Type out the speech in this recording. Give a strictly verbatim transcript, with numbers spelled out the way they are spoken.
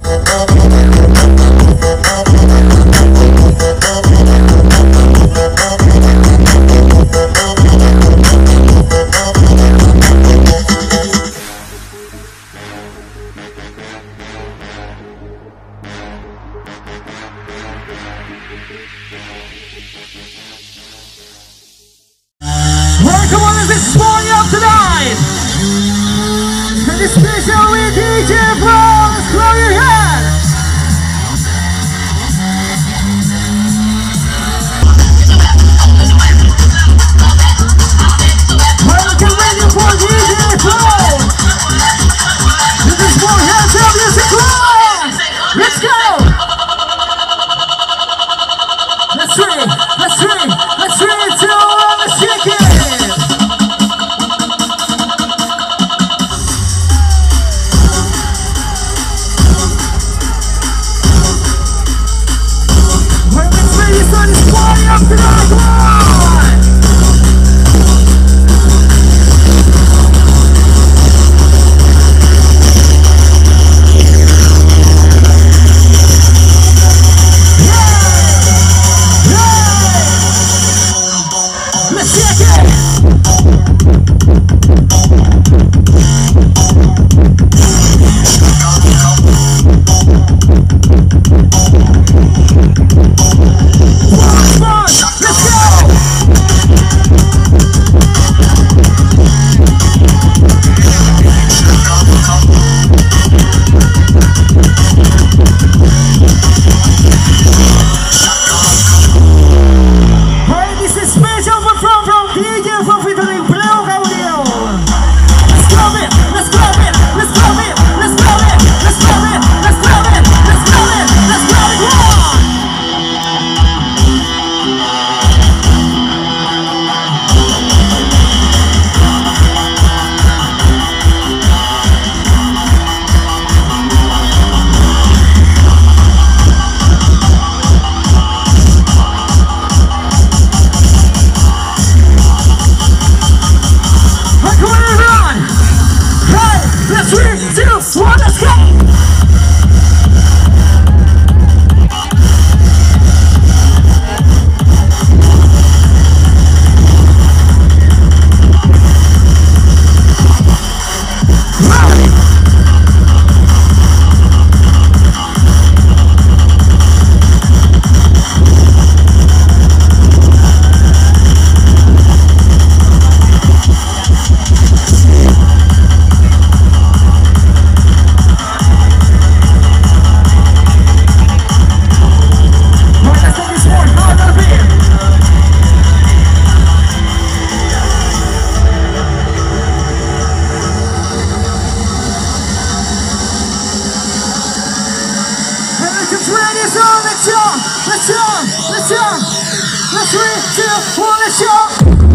Welcome on this morning of tonight. And it's special with D J Bro. Let's blow your head. We're looking ready for D J Bro. This is for Hands Up Music Club. Let's go. Let's swing, let's swing, let's swing till let's shake it. Let's jump, let's jump, let's jump, let's jump, let's three, two, one, let's jump.